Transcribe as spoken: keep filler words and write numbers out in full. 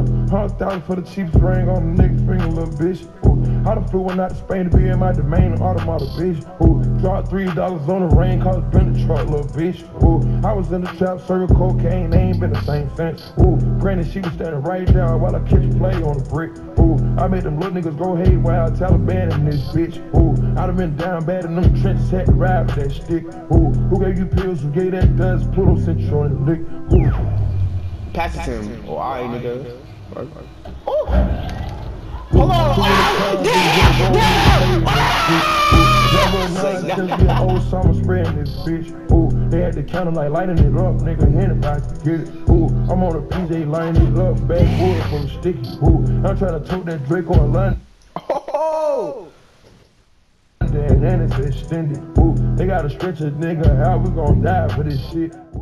Hundred thousand for the cheapest ring on the nigga finger, little bitch. Ooh, I done flew one out to Spain to be in my domain, an automata, bitch. Ooh, dropped three dollars on the rain, cause been the truck, little bitch. Ooh, I was in the trap, serving cocaine, they ain't been the same since. Ooh, granted, she was standing right there while I catch play on the brick. Ooh, I made them little niggas go haywire, Taliban in this bitch. Ooh, I done been down bad in them trenches, had to ride with that stick. Ooh, who gave you pills, who gave that dust, Pluto sent you on the lick. Ooh. Pass it to him. Oh, alright, nigga. Oh. Hold on. Yeah, old summer spreading this bitch. Ooh, they had the counter like lighting it up, nigga. Anybody can get it. Ooh, I'm on a P J lining it up, backwood from sticky. Ooh, I'm trying to tote that Drake on London. Oh. And it's extended. Ooh, they gotta stretch a nigga out. We gon' die for this shit.